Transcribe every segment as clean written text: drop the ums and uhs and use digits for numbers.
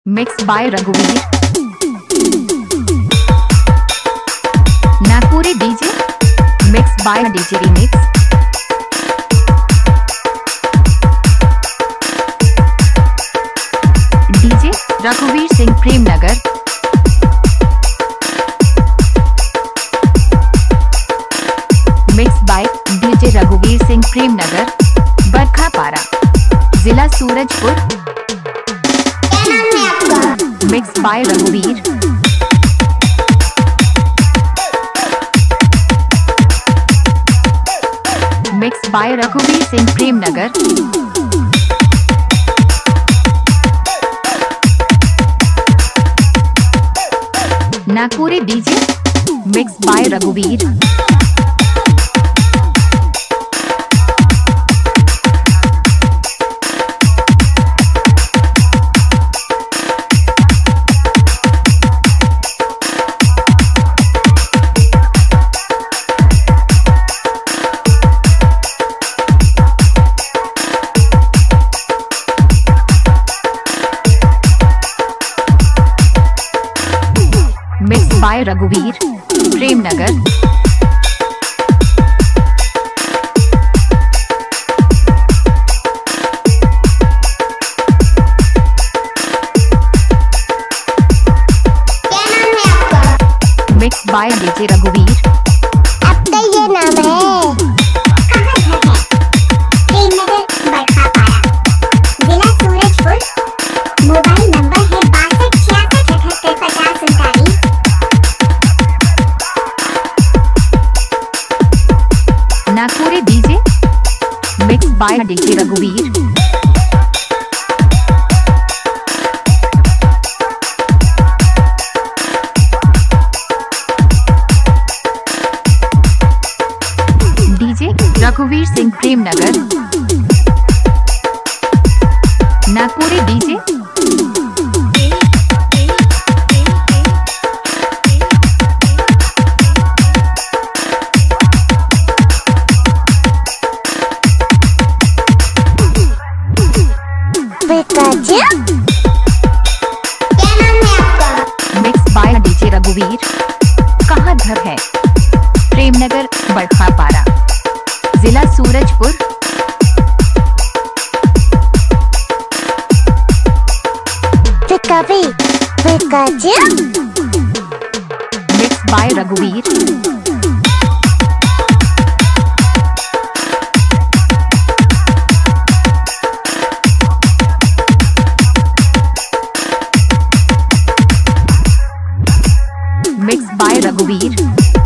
Mixed by Raghuveer. Nagpuri DJ. Mixed by DJ Remix. DJ Raghuveer Singh premnagar. Mixed by DJ Raghuveer Singh premnagar. बरखापारा जिला Surajpur. Mixed by Raghuveer. Mixed by Raghuveer Singh premnagar. Nagpuri DJ. Mixed by Raghuveer. Mixed by Raghuveer, premnagar. Mixed by DJ Raghuveer. आपका ये नाम है प्रेमनगर बरखापारा जिला Surajpur. Mobile number है 6266785049. Nagpuri DJ. Mixed by DJ Raghuveer. DJ Raghuveer Singh premnagar. Nagpuri DJ. Mixed by DJ Raghuveer. कहाँ घर है? प्रेमनगर बरखापारा जिला Surajpur. Mixed by Raghuveer. Mixed by Raghuveer.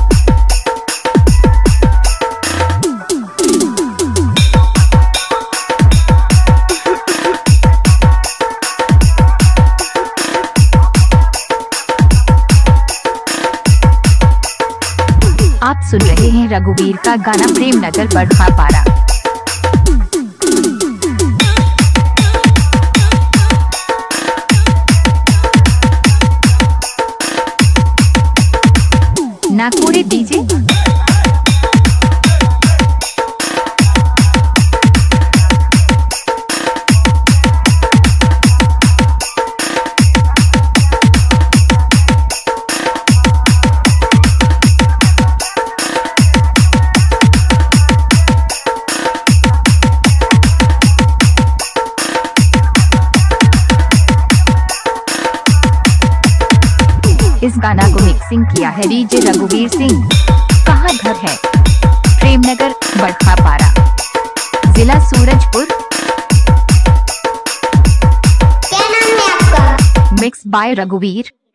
आप सुन रहे हैं रघुवीर का गाना प्रेमनगर बरखापारा. Nagpuri DJ. इस गाना को मिक्सिंग किया है डीजे रघुवीर सिंह. कहाँ घर है? प्रेमनगर बरखापारा जिला सूरजपुर. क्या नाम है आपका? मिक्स बाय रघुवीर.